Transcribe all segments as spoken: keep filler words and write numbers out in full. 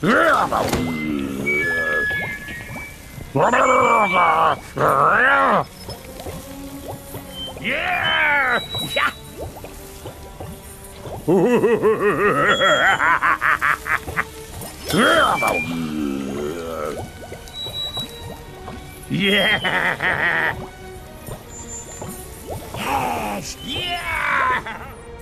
Yeah! Yeah! Yeah! Yes! Yeah!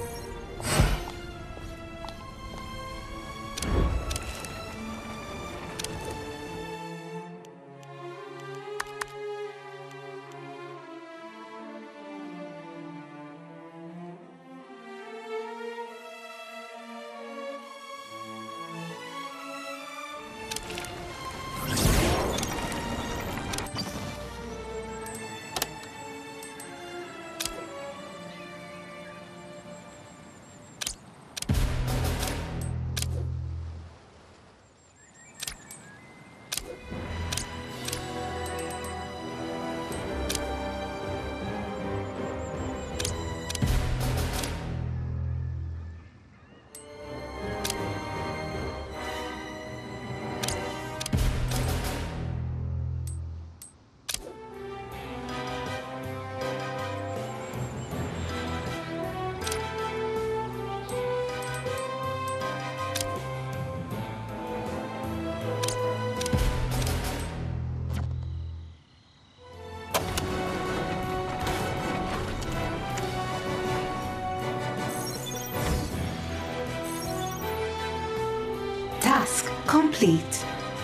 Task complete.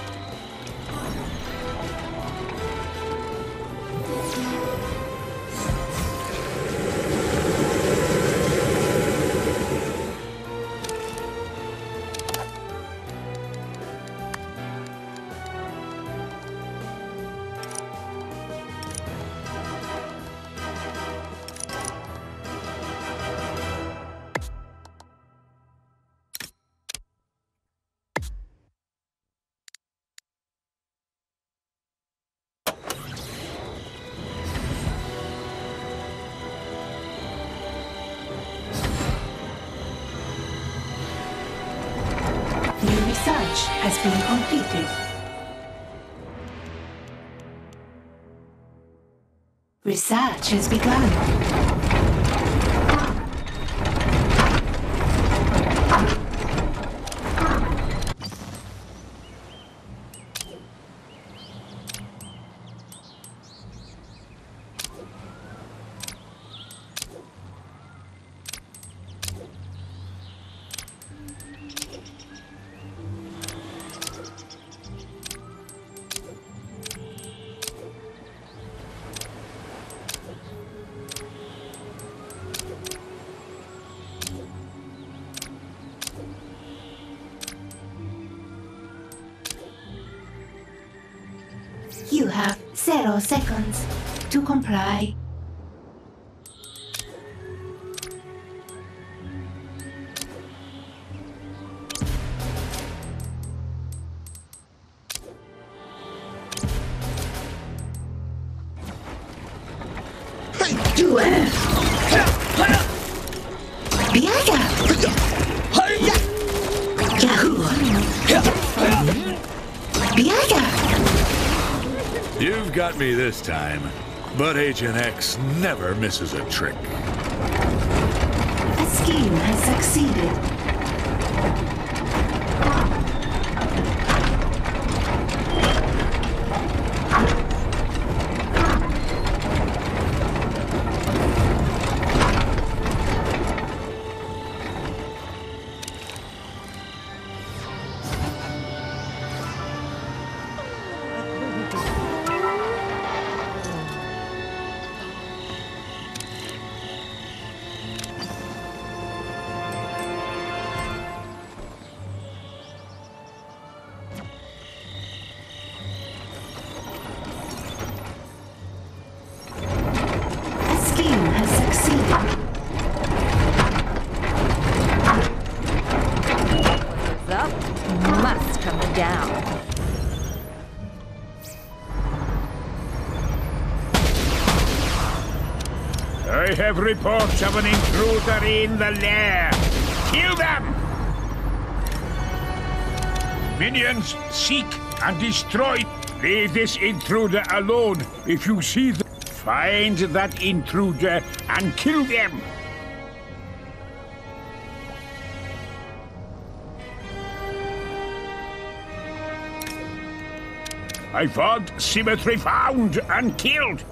New research has been completed. Research has begun. You have zero seconds to comply. Do it! Biaga! Yahoo! Biaga! You've got me this time, but Agent X never misses a trick. A scheme has succeeded. I have reports of an intruder in the lair. Kill them! Minions, seek and destroy. Leave this intruder alone. If you see them, find that intruder and kill them. I want Symmetry found and killed.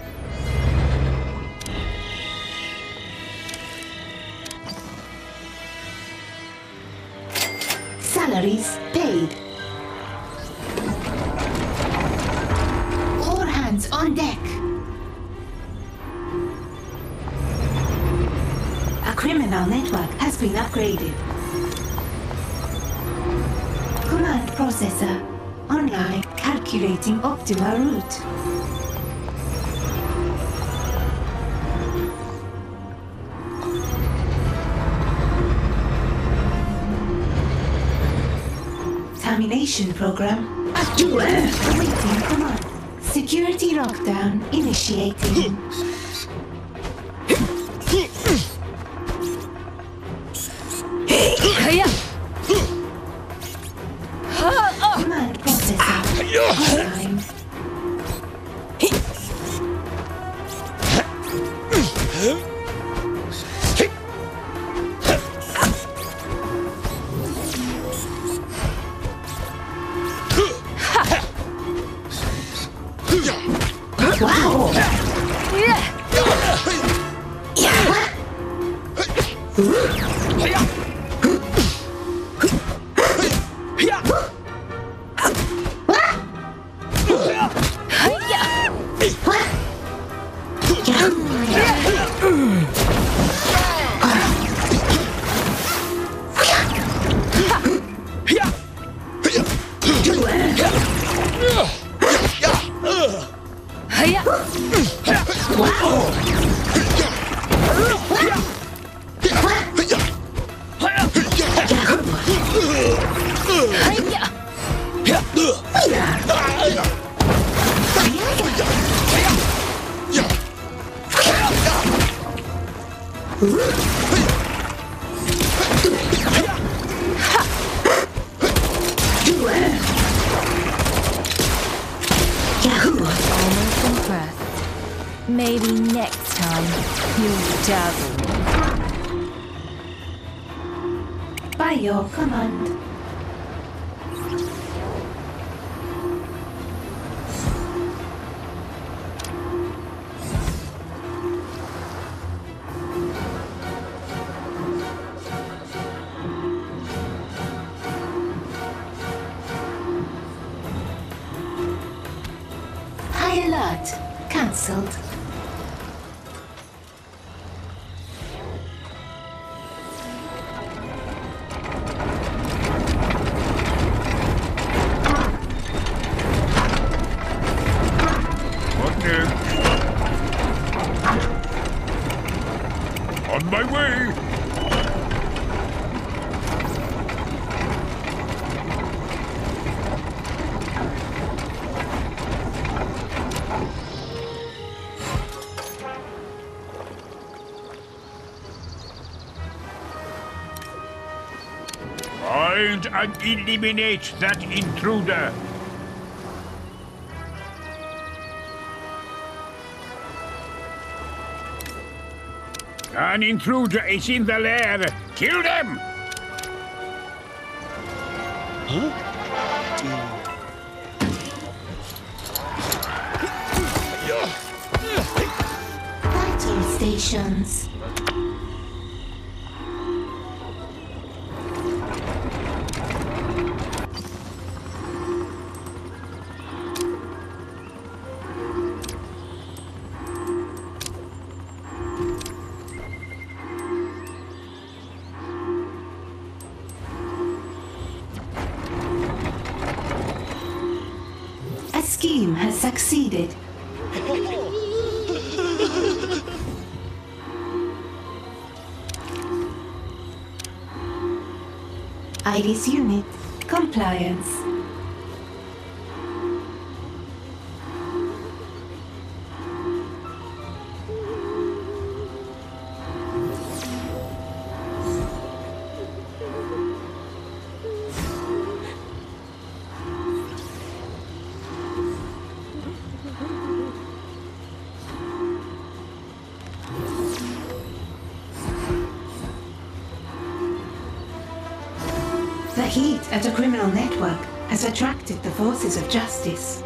Salaries paid. All hands on deck. A criminal network has been upgraded. Command processor online, calculating optimal route. Termination program activated. Awaiting command. Security lockdown initiating. Command processor online. Wow! Almost impressed. Maybe next time you'll dazzle me. By your command. High alert. Cancelled. What now? On my way. Find and eliminate that intruder. An intruder is in the lair. Kill them! Battle stations. A scheme has succeeded. Iris unit compliance. The heat at a criminal network has attracted the forces of justice.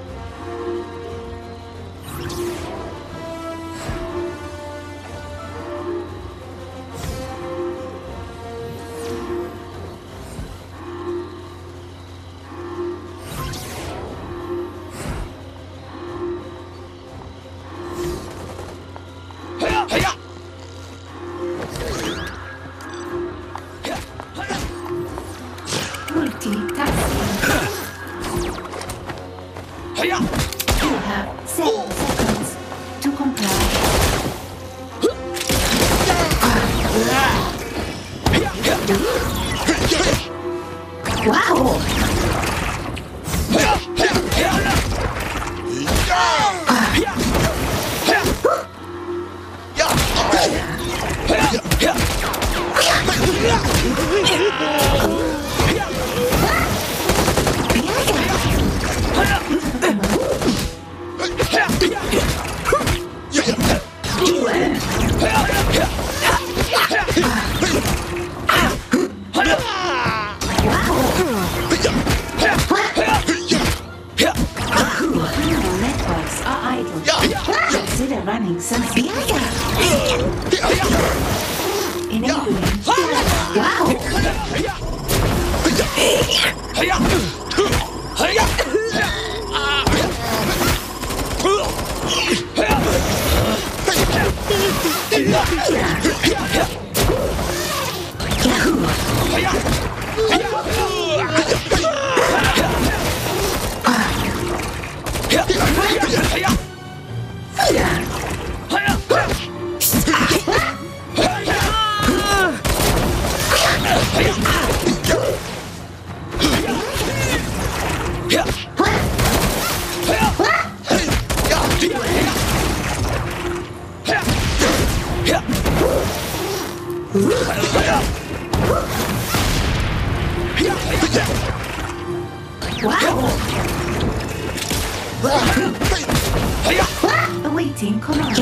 Awaiting command.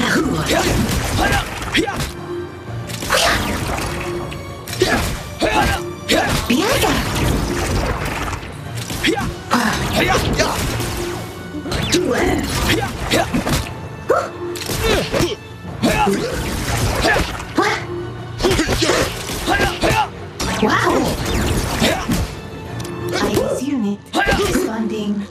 Wow! Ice unit responding.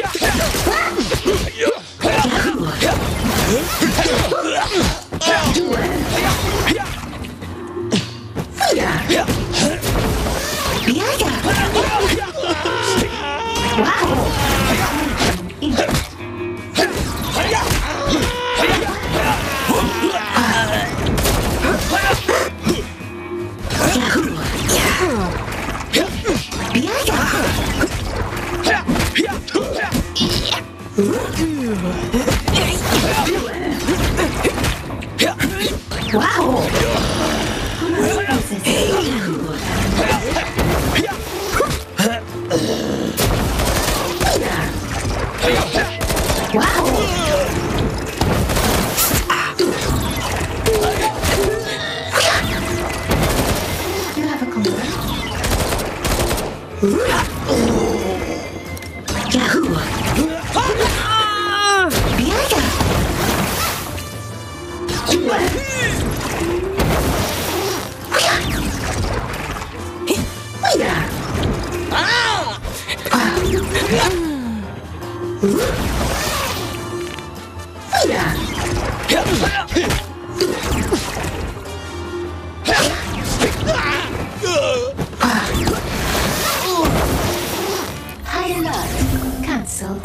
High alert cancelled.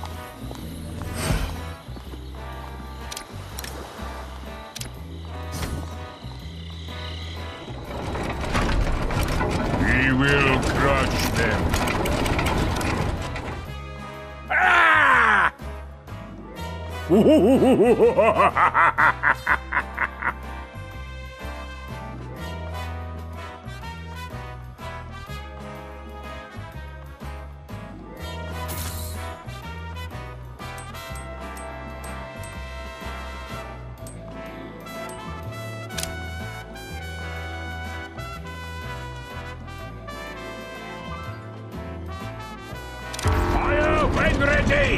We will crush them. Ah! Stand ready!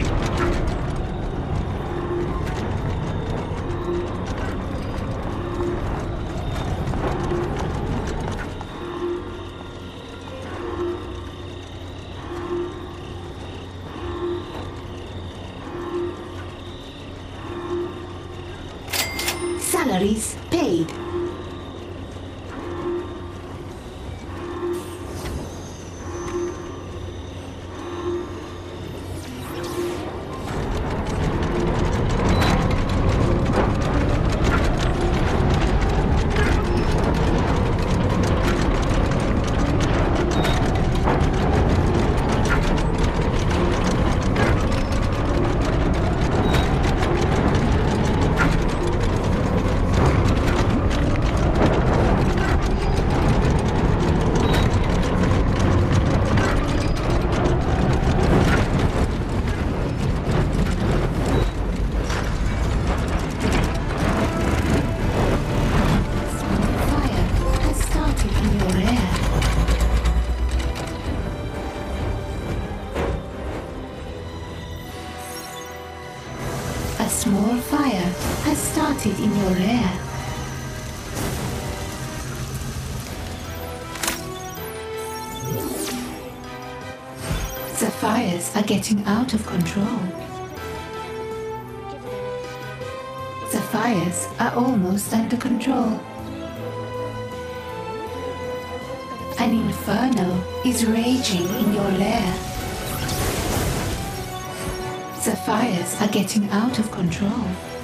Salaries paid. A small fire has started in your lair. The fires are getting out of control. The fires are almost under control. An inferno is raging in your lair. The fires are getting out of control.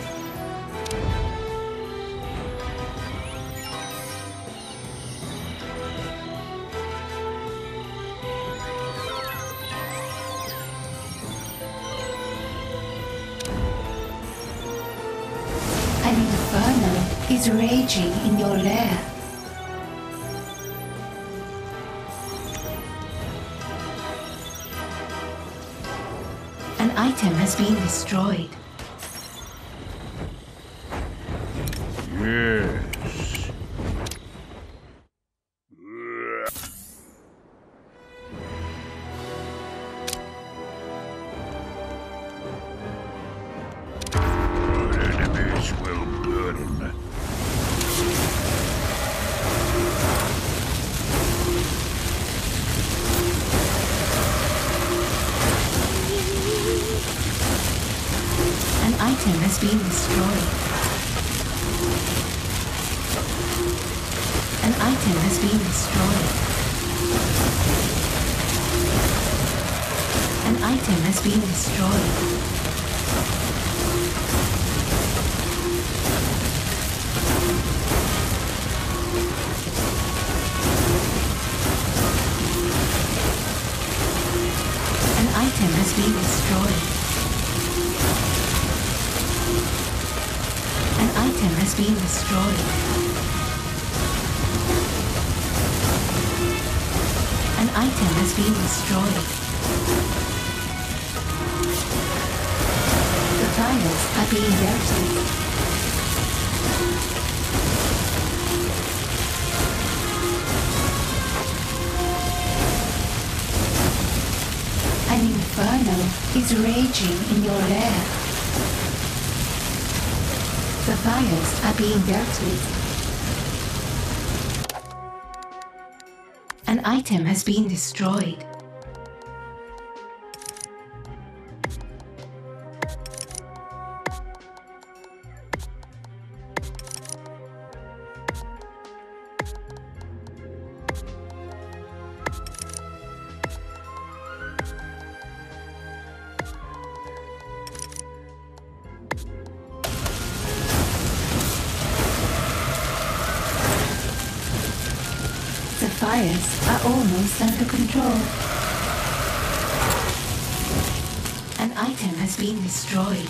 An inferno is raging in your lair. An item has been destroyed. Yes. Our enemies will burn. An item has been destroyed. An item has been destroyed. An item has been destroyed. An item has been destroyed. An item has been destroyed. An item has been destroyed. The fires are being dealt with. An inferno is raging in your lair. The fires are being dealt with. An item has been destroyed. The fires are almost under control. An item has been destroyed.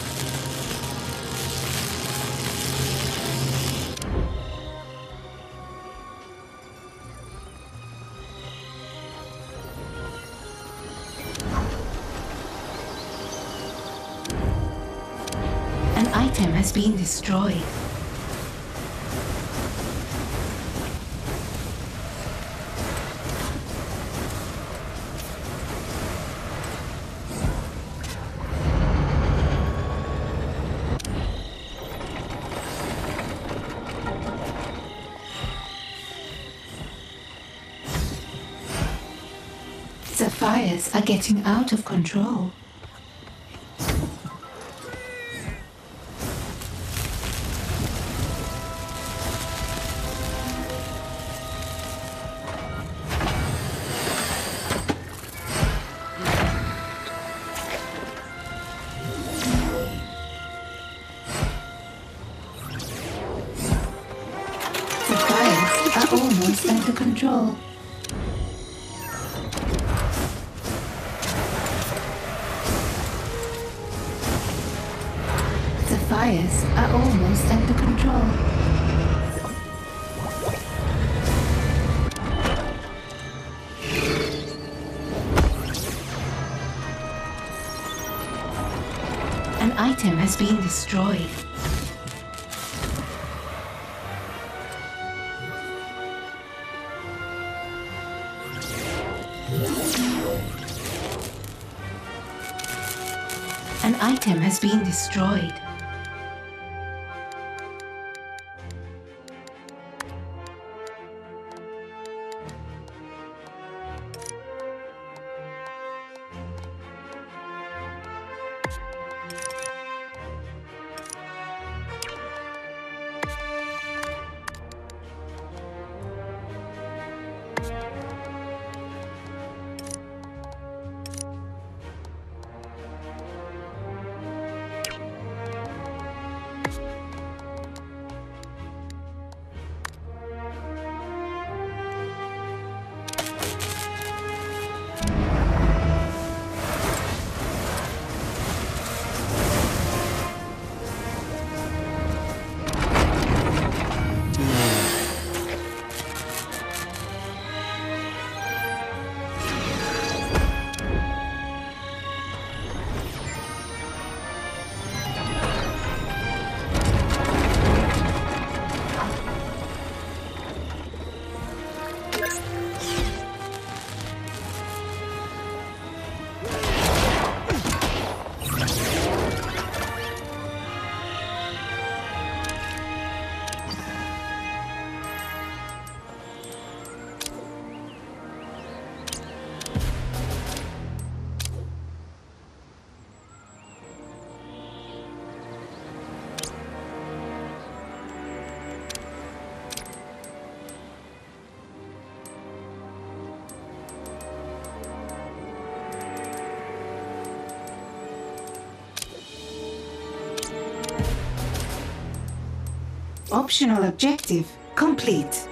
An item has been destroyed. The fires are getting out of control. The fires are almost under control. The fires are almost under control. An item has been destroyed. An item has been destroyed. Optional objective complete.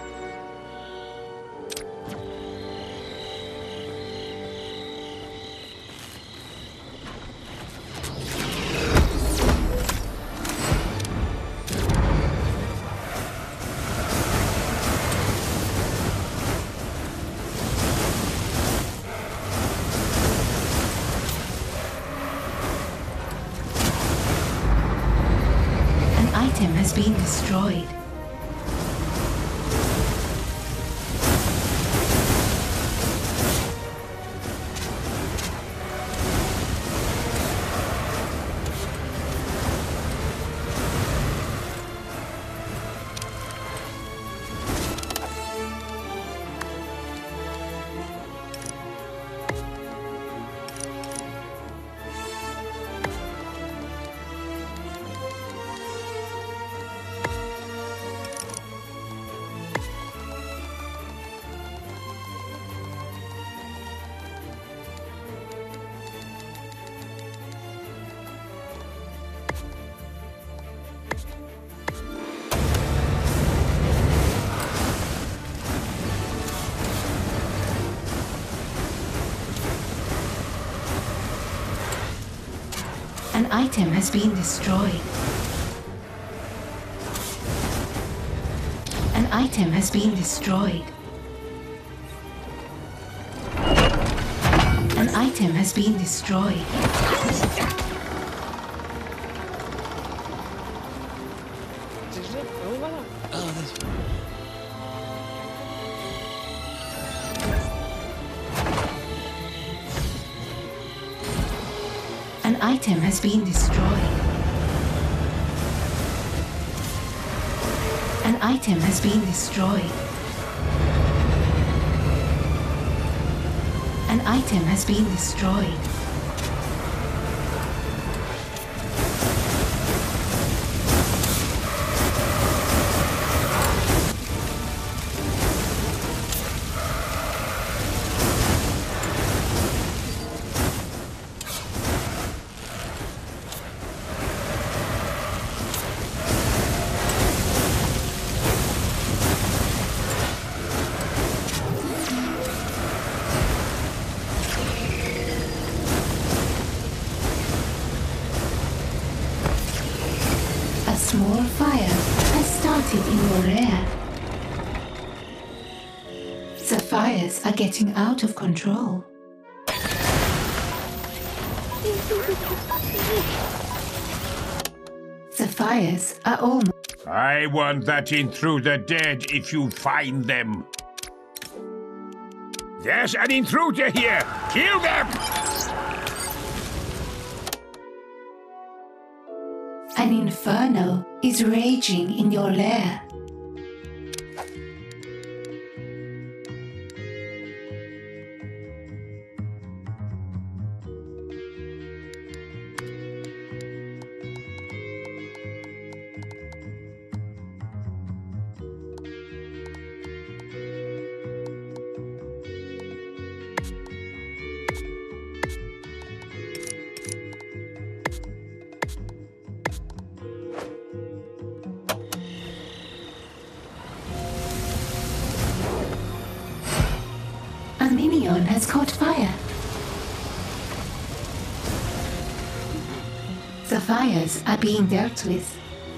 Item has been destroyed. An item has been destroyed. An item has been destroyed. An item has been destroyed. An item has been destroyed. An item has been destroyed. An item has been destroyed. A small fire has started in your lair. The fires are getting out of control. The fires are almost... I want that intruder dead if you find them. There's an intruder here! Kill them! An inferno is raging in your lair. A minion has caught fire. The fires are being dealt with.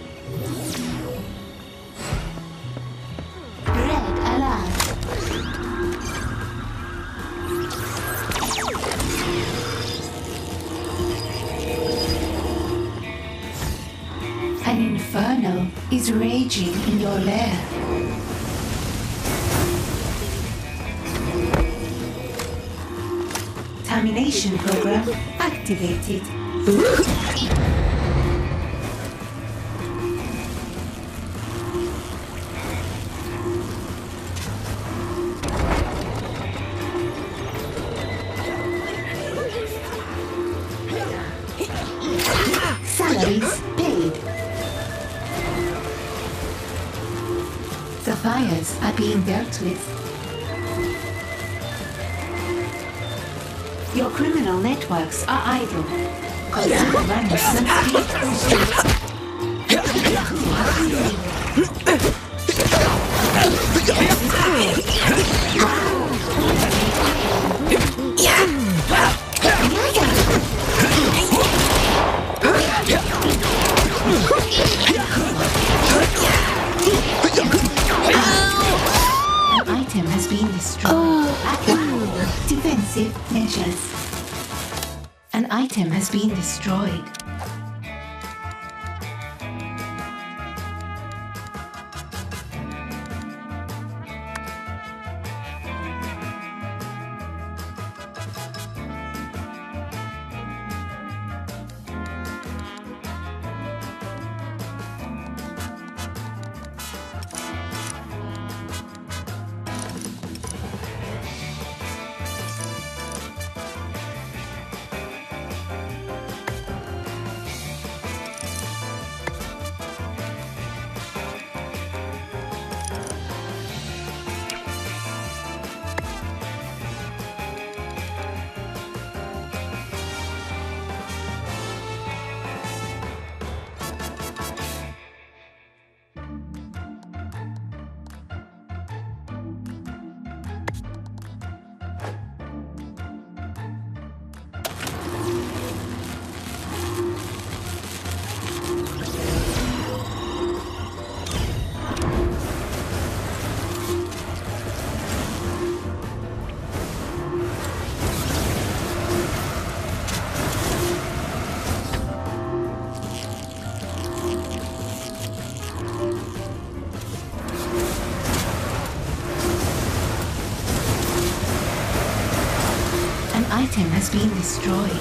Red alert. An inferno is raging in your lair. Termination program activated. Salaries paid. The fires are being dealt with. Your criminal networks are idle. Consider running some speed. An item has been destroyed. Defensive measures. An item has been destroyed. Item has been destroyed.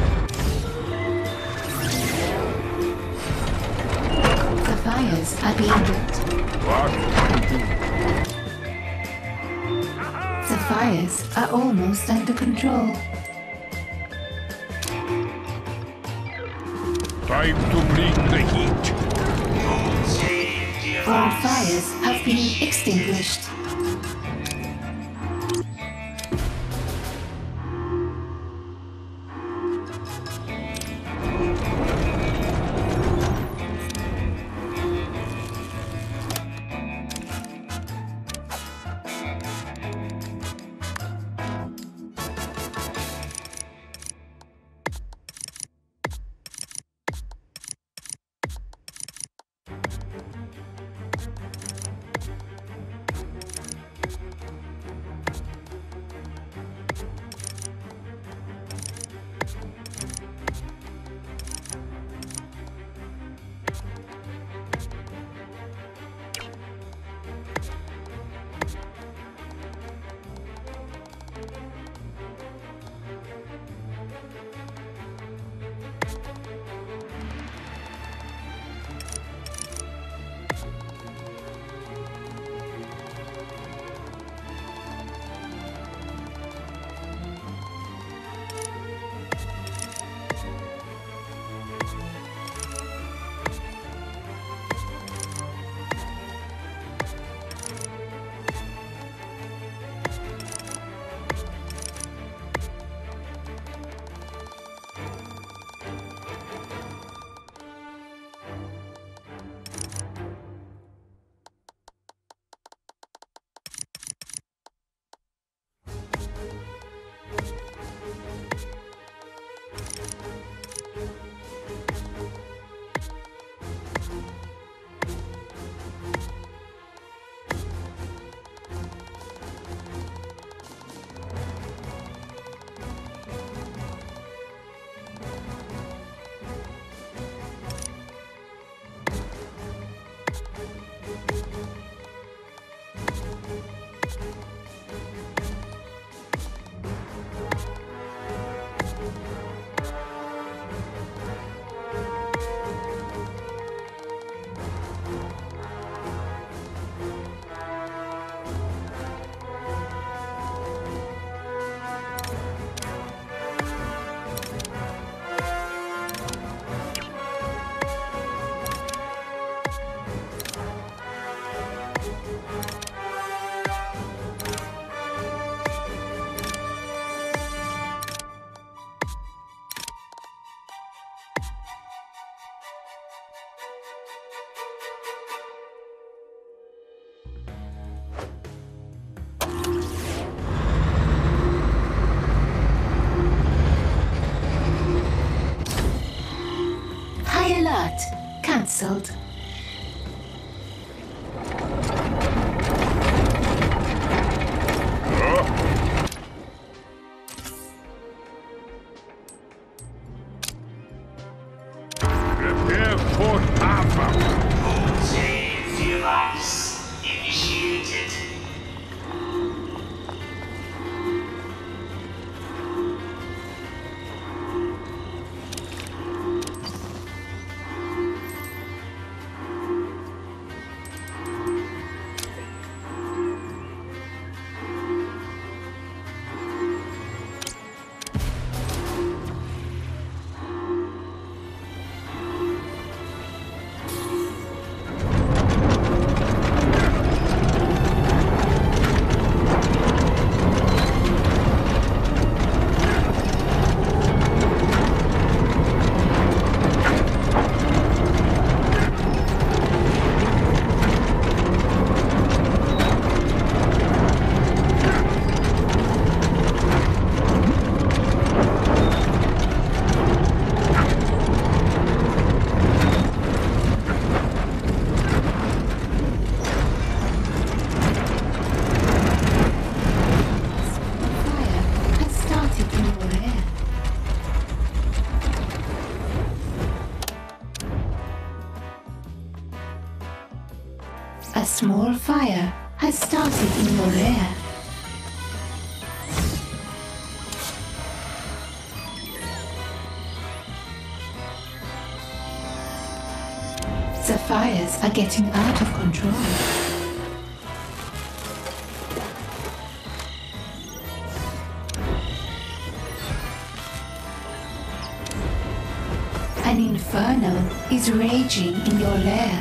The fires are being target. What? The fires are almost under control. Time to bring the heat. All fires have been extinguished. Alert! Cancelled. Prepare for Alpha. Save device initiated. A small fire has started in your rear. The fires Things are getting out of control. An inferno is raging in your lair.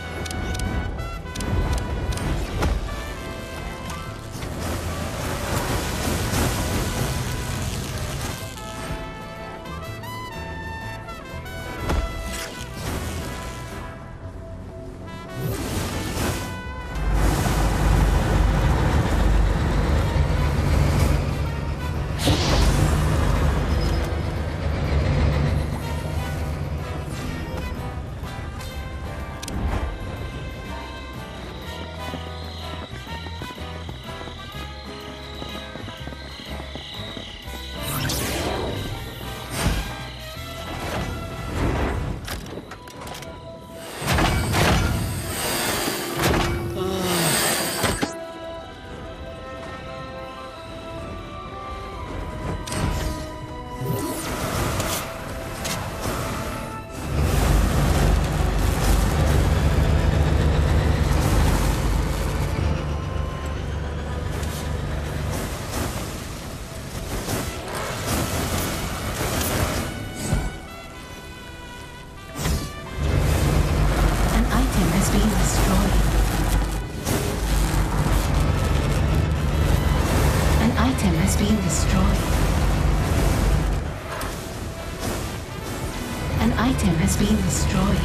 An item has been destroyed.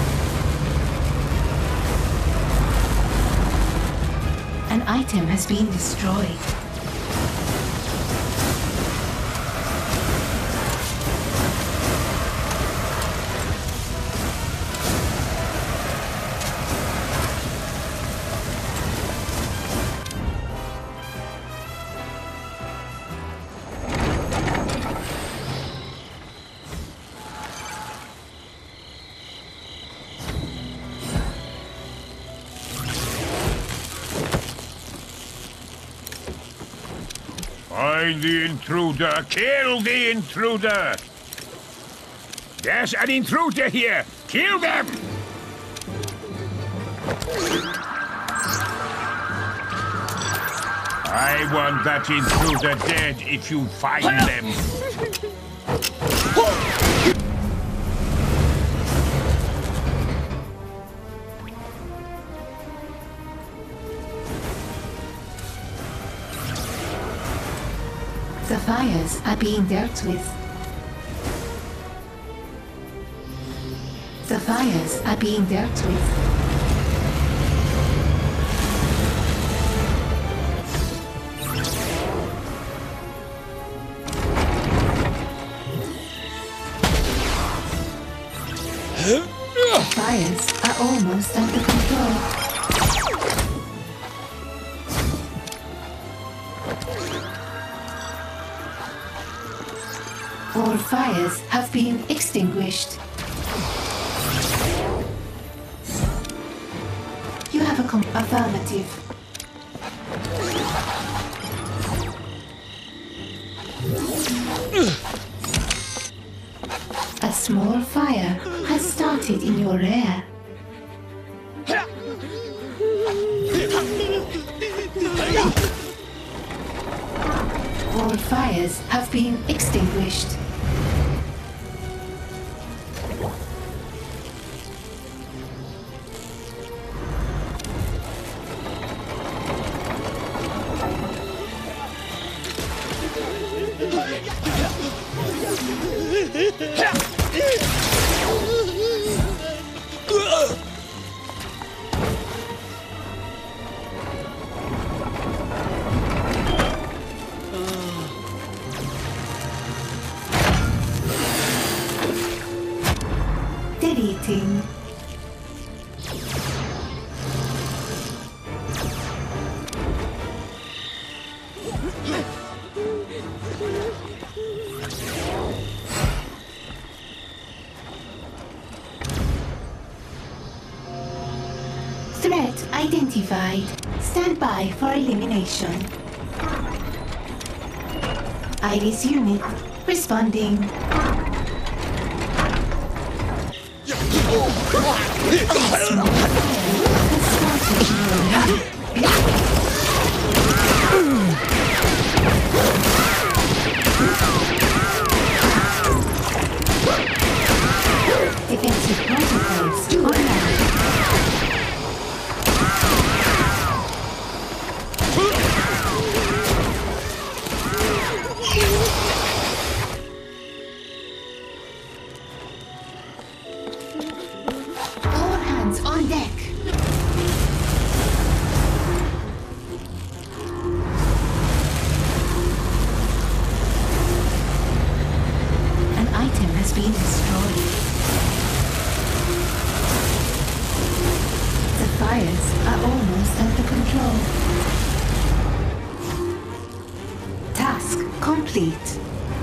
An item has been destroyed. Find the intruder! Kill the intruder! There's an intruder here! Kill them! I want that intruder dead if you find them. The fires are being dealt with. The fires are being dealt with. Fires are almost under control. All fires have been extinguished. You have a com- affirmative. A small fire has started in your rear. All fires have been extinguished. Deleting. Threat identified. Stand by for elimination. Iris unit responding. Defensive protocols online. All hands on deck. An item has been destroyed. The fires are almost under control. Task complete.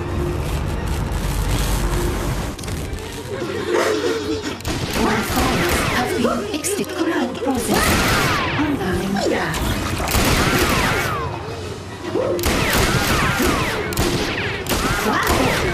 Wildfires have been extinct. Command process. Ongoing. Wow!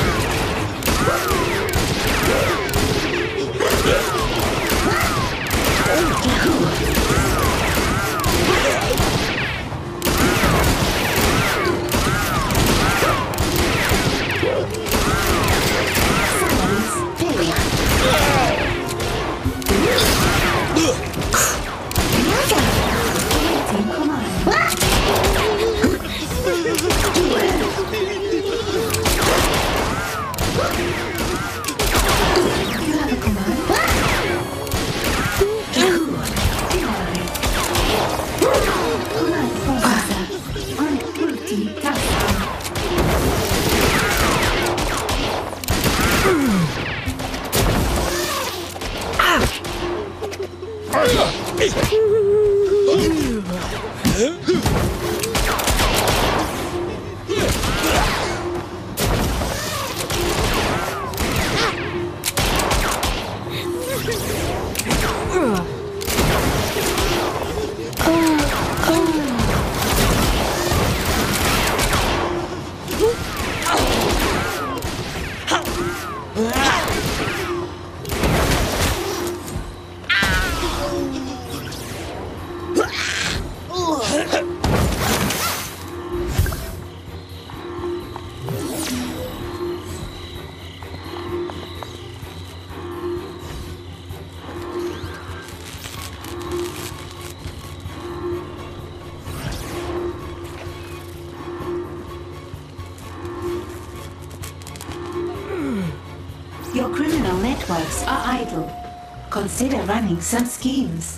Your criminal networks are idle. Consider running some schemes.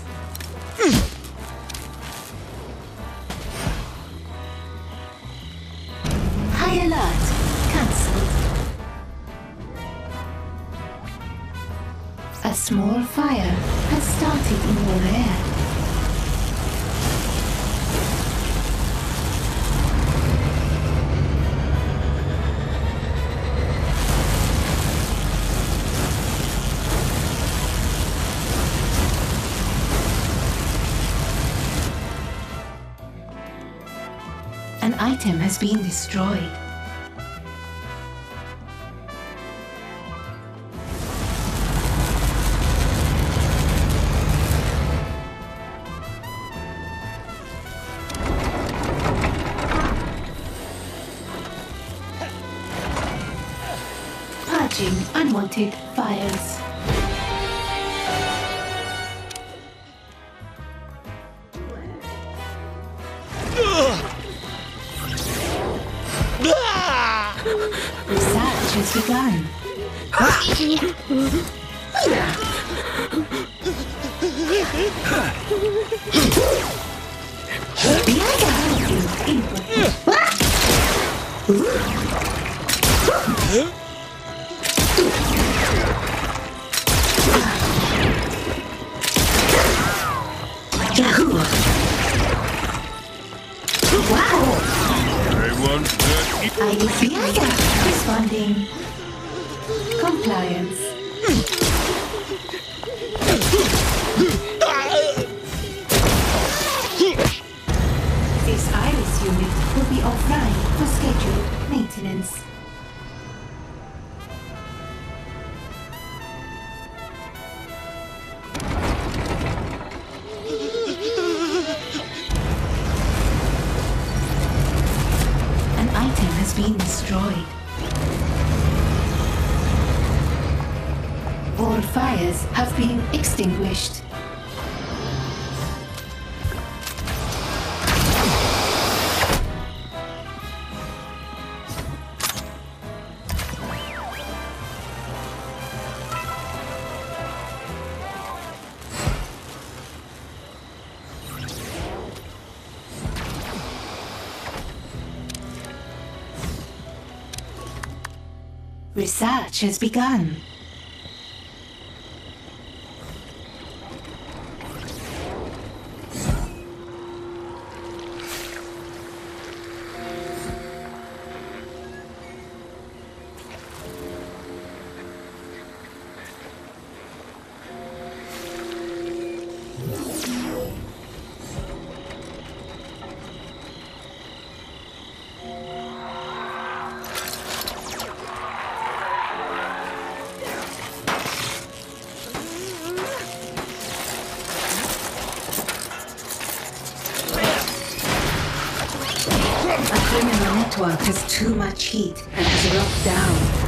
High alert. Cancelled. A small fire has started in your air. An item has been destroyed. Purging unwanted fires. Research has begun. Wow! Everyone, I D C responding. Compliance. This Iris unit will be offline for scheduled maintenance. has been destroyed. All fires have been extinguished. Research has begun. A criminal network has too much heat and has locked down.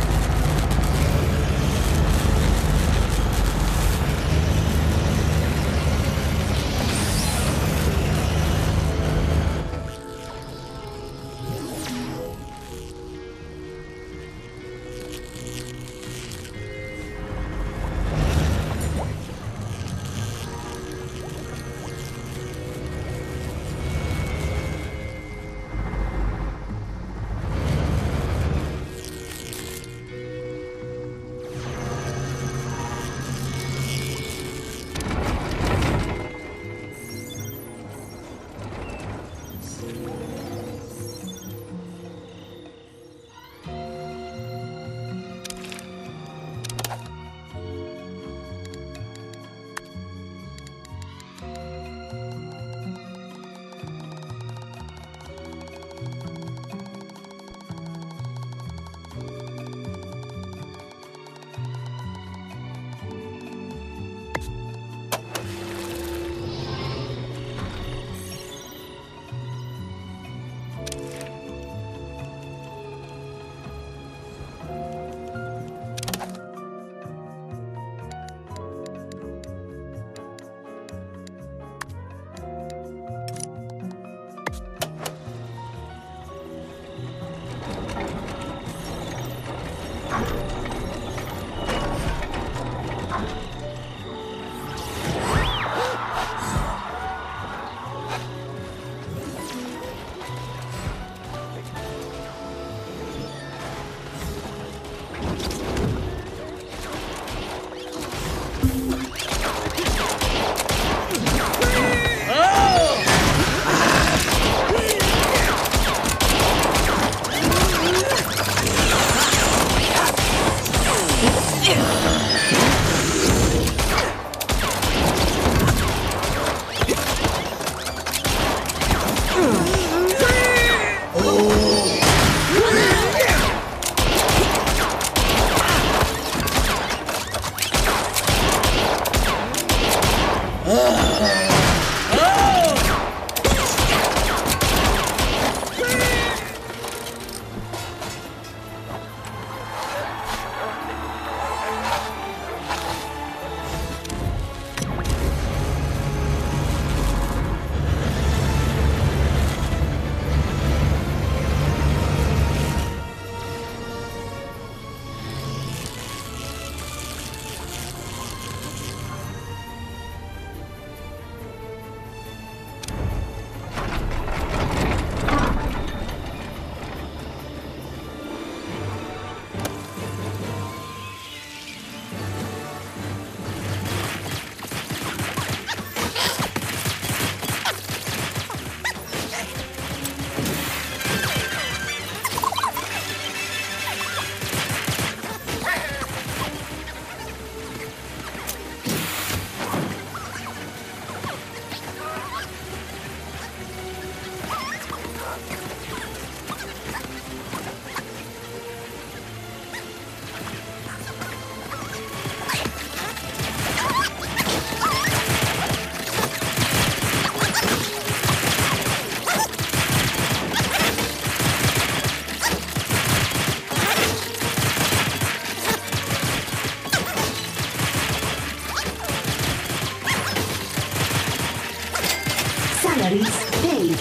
galleries fade.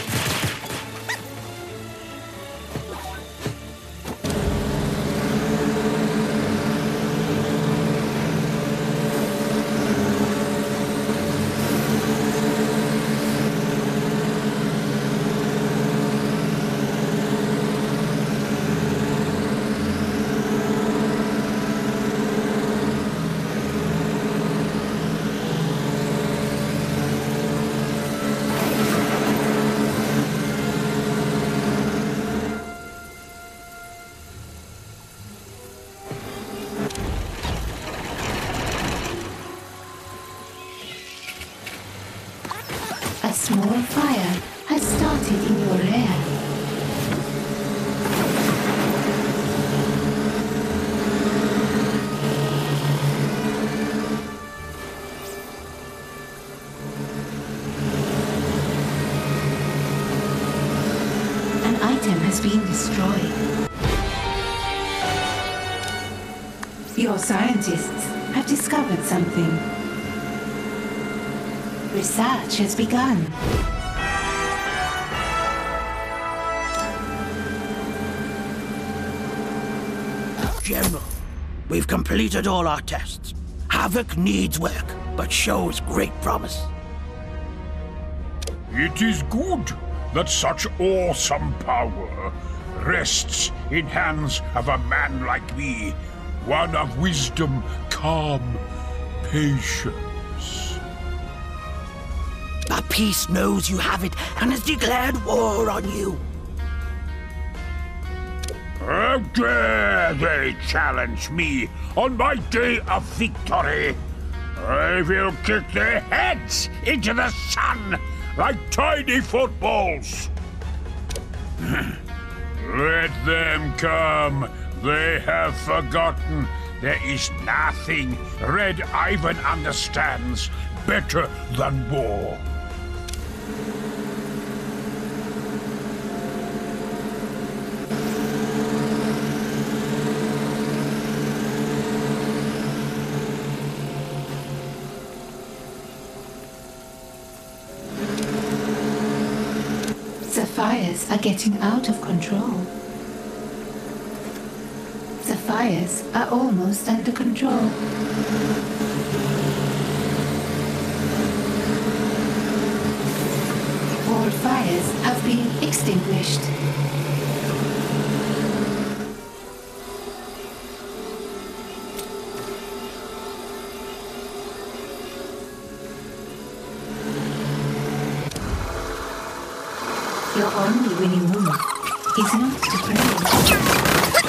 A small fire has started in your lair. An item has been destroyed. Your scientists have discovered something. Research has begun. General, we've completed all our tests. Havoc needs work, but shows great promise. It is good that such awesome power rests in hands of a man like me, one of wisdom, calm, patience. The Peace knows you have it and has declared war on you. How dare they challenge me on my day of victory? I will kick their heads into the sun like tiny footballs. Let them come. They have forgotten there is nothing Red Ivan understands better than war. The fires are getting out of control. The fires are almost under control. All fires have been extinguished. Your only winning move is not to pray.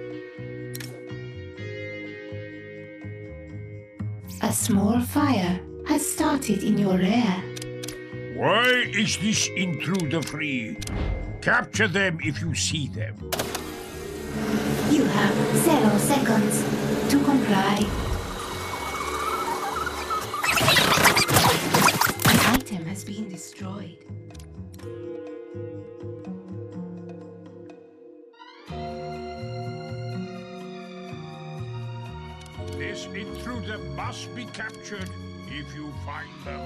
A small fire has started in your lair. Why is this intruder free? Capture them if you see them. You have zero seconds to comply. An item has been destroyed. This intruder must be captured if you find them.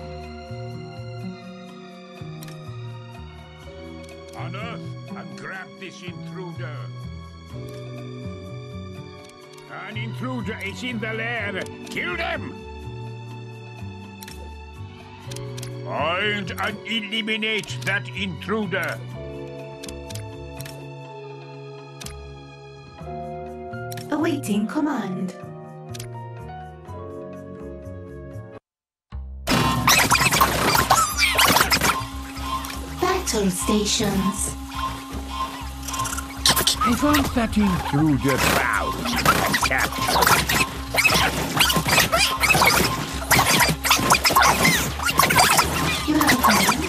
Unearth and grab this intruder. An intruder is in the lair. Kill them! Find and eliminate that intruder. Awaiting command. Battle stations. I want that intruder bound and captured. You have a plan?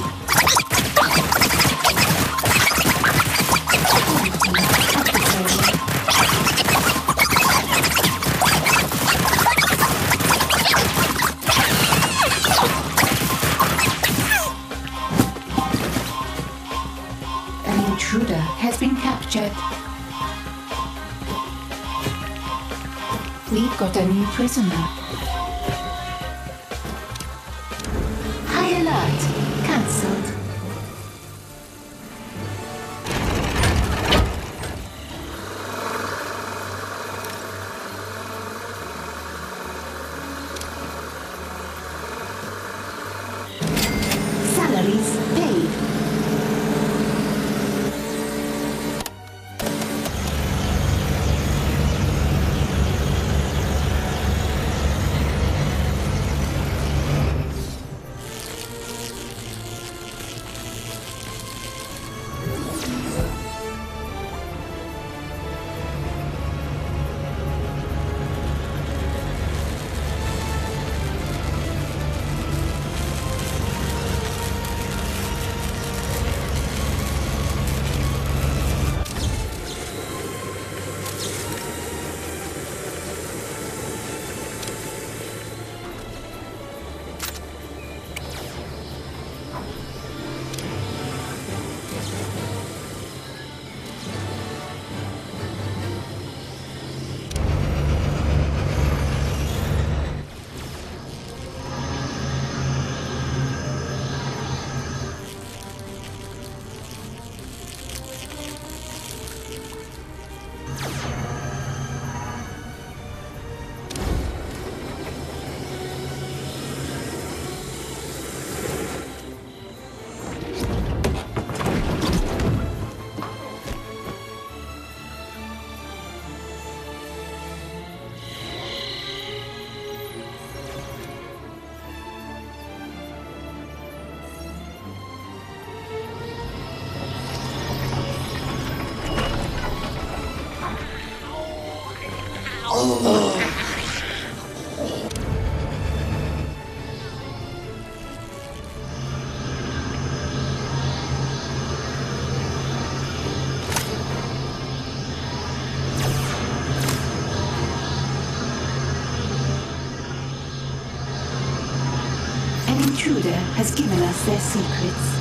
An intruder has been captured. We've got a new prisoner. High alert. Cancelled. intruder has given us their secrets.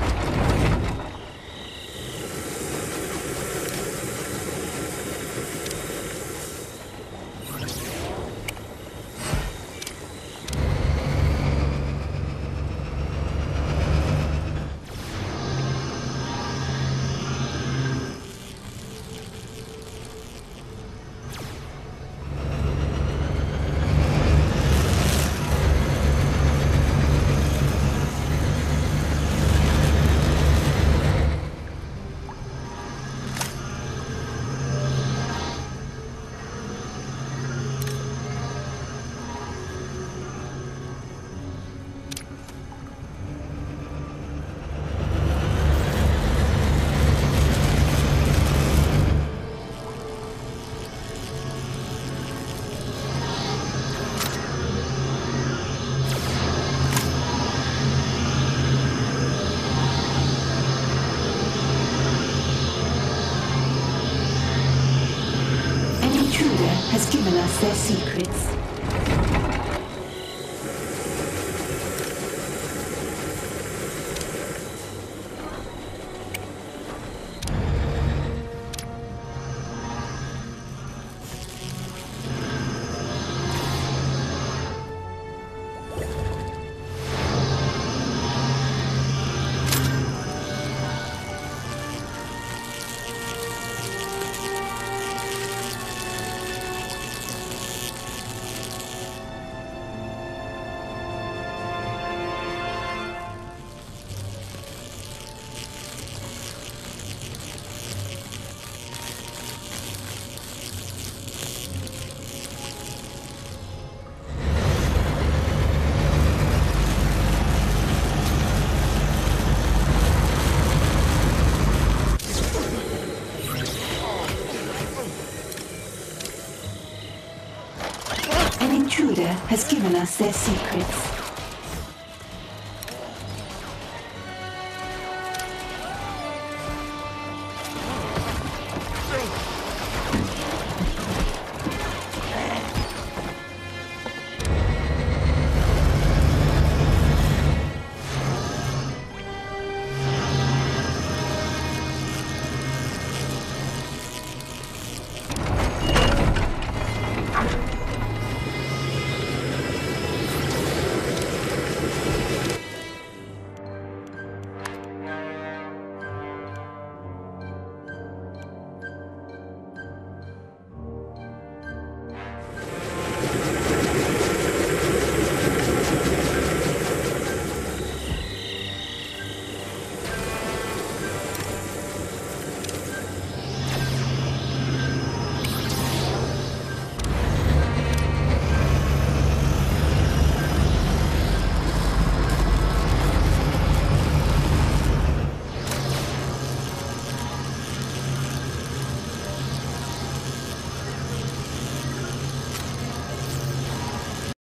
Has given us their secrets. An intruder has given us their secrets.